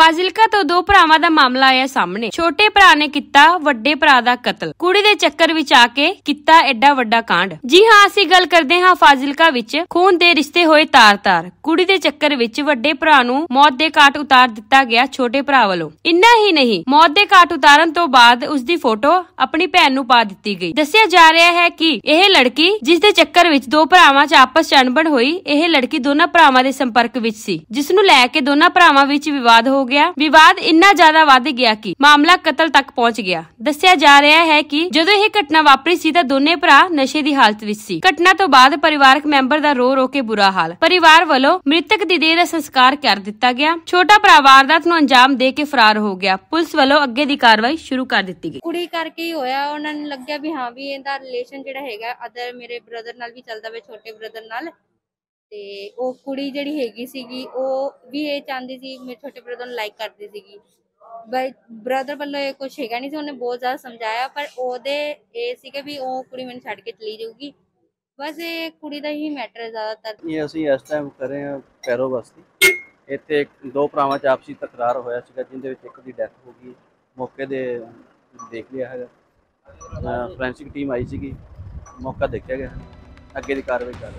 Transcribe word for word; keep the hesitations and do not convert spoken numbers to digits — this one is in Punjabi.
ਫਾਜ਼ਿਲਕਾ ਤੋਂ ਦੋ ਭਰਾਵਾਂ ਦਾ ਮਾਮਲਾ ਆਇਆ ਸਾਹਮਣੇ। ਛੋਟੇ ਭਰਾ ਨੇ ਕੀਤਾ ਵੱਡੇ ਭਰਾ ਦਾ ਕਤਲ। ਕੁੜੀ ਦੇ ਚੱਕਰ ਵਿੱਚ ਆ ਕੇ ਕੀਤਾ ਐਡਾ ਵੱਡਾ ਕਾਂਡ। ਜੀ ਹਾਂ, ਅਸੀਂ ਗੱਲ ਕਰਦੇ ਹਾਂ ਫਾਜ਼ਿਲਕਾ ਵਿੱਚ ਖੂਨ ਦੇ ਰਿਸ਼ਤੇ ਹੋਏ ਤਾਰ-ਤਾਰ। ਕੁੜੀ ਦੇ ਚੱਕਰ ਵਿੱਚ ਵੱਡੇ ਭਰਾ ਨੂੰ ਮੌਤ ਦੇ ਘਾਟ ਉਤਾਰ ਦਿੱਤਾ ਗਿਆ ਛੋਟੇ ਭਰਾ ਵੱਲੋਂ। ਇੰਨਾ ਹੀ ਨਹੀਂ, ਮੌਤ ਦੇ ਘਾਟ ਉਤਾਰਨ ਤੋਂ ਬਾਅਦ ਉਸ ਦੀ ਫੋਟੋ ਆਪਣੀ ਭੈਣ ਨੂੰ ਪਾ ਦਿੱਤੀ ਗਈ। ਦੱਸਿਆ ਜਾ ਰਿਹਾ ਹੈ ਕਿ ਇਹ ਲੜਕੀ ਜਿਸ ਦੇ ਚੱਕਰ ਵਿੱਚ ਦੋ ਭਰਾਵਾਂ 'ਚ ਆਪਸ 'ਚ ਅਣਬਣ ਹੋਈ, ਇਹ ਲੜਕੀ ਦੋਨਾਂ ਭਰਾਵਾਂ ਦੇ ਸੰਪਰਕ ਵਿੱਚ ਸੀ, ਜਿਸ ਨੂੰ ਲੈ ਕੇ ਦੋਨਾਂ ਭਰਾਵਾਂ ਵਿੱਚ ਵਿਵਾਦ ਹੋ ਗਿਆ। ਵਿਵਾਦ ਇੰਨਾ ਜ਼ਿਆਦਾ ਵੱਧ ਗਿਆ ਕਿ ਮਾਮਲਾ ਕਤਲ ਤੱਕ ਪਹੁੰਚ ਗਿਆ। ਦੱਸਿਆ ਜਾ ਰਿਹਾ ਹੈ ਕਿ ਜਦੋਂ ਇਹ ਘਟਨਾ ਵਾਪਰੀ ਸੀ ਤਾਂ ਦੋਨੇ ਭਰਾ ਨਸ਼ੇ ਦੀ ਹਾਲਤ ਵਿੱਚ ਸੀ। ਘਟਨਾ ਤੋਂ ਬਾਅਦ ਪਰਿਵਾਰਕ ਮੈਂਬਰ ਦਾ ਰੋ ਰੋ ਕੇ ਬੁਰਾ ਹਾਲ। ਪਰਿਵਾਰ ਵੱਲੋਂ ਮ੍ਰਿਤਕ ਦੀ ਦੇਹ ਦਾ ਸੰਸਕਾਰ ਕਰ ਦਿੱਤਾ ਗਿਆ। ਛੋਟਾ ਭਰਾ ਵਾਰਦਾਤ ਨੂੰ ਅੰਜਾਮ ਦੇ ਕੇ ਫਰਾਰ ਹੋ ਗਿਆ। ਪੁਲਿਸ ਵੱਲੋਂ ਅੱਗੇ ਦੀ ਕਾਰਵਾਈ ਸ਼ੁਰੂ ਕਰ ਦਿੱਤੀ ਗਈ। ਕੁੜੀ ਕਰਕੇ ਹੀ ਹੋਇਆ। ਉਹਨਾਂ ਨੂੰ ਲੱਗਿਆ ਵੀ ਹਾਂ ਵੀ ਇਹਦਾ ਰਿਲੇਸ਼ਨ ਜਿਹੜਾ ਹੈਗਾ ਅਦਰ ਮੇਰੇ ਬ੍ਰਦਰ ਨਾਲ ਵੀ ਚੱਲਦਾ ਵੇ, ਛੋਟੇ ਬ੍ਰਦਰ ਨਾਲ। ਤੇ ਉਹ ਕੁੜੀ ਜਿਹੜੀ ਹੈਗੀ ਸੀਗੀ ਉਹ ਵੀ ਇਹ ਚਾਹੁੰਦੀ ਸੀ, ਮੇਰੇ ਛੋਟੇ ਬ੍ਰਦਰ ਨੂੰ ਲਾਈਕ ਕਰਦੀ ਸੀਗੀ। ਬ੍ਰਦਰ ਵੱਲੋਂ ਇਹ ਕੁਛ ਹੈਗਾ ਨਹੀਂ ਸੀ, ਉਹਨੇ ਬਹੁਤ ਜ਼ਿਆਦਾ ਸਮਝਾਇਆ, ਪਰ ਉਹਦੇ ਇਹ ਸੀਗਾ ਵੀ ਉਹ ਕੁੜੀ ਮੈਨੂੰ ਛੱਡ ਕੇ ਚਲੀ ਜਾਊਗੀ। ਬਸ ਇਹ ਕੁੜੀ ਦਾ ਹੀ ਮੈਟਰ ਹੈ ਜ਼ਿਆਦਾਤਰ। ਇਹ ਅਸੀਂ ਇਸ ਟਾਈਮ ਕਰ ਰਹੇ ਹਾਂ ਪੈਰੋ ਬਸਤੀ। ਇੱਥੇ ਦੋ ਭਰਾਵਾਂ 'ਚ ਆਪਸੀ ਤਕਰਾਰ ਹੋਇਆ ਸੀਗਾ, ਜਿਹਦੇ ਵਿੱਚ ਇੱਕ ਦੀ ਡੈਥ ਹੋ ਗਈ। ਮੌਕੇ ਦੇ ਦੇਖ ਲਿਆ ਹੈਗਾ, ਫੋਰੈਂਸਿਕ ਟੀਮ ਆਈ ਸੀਗੀ, ਮੌਕਾ ਦੇਖਿਆ ਗਿਆ, ਅੱਗੇ ਦੀ ਕਾਰਵਾਈ ਕਰ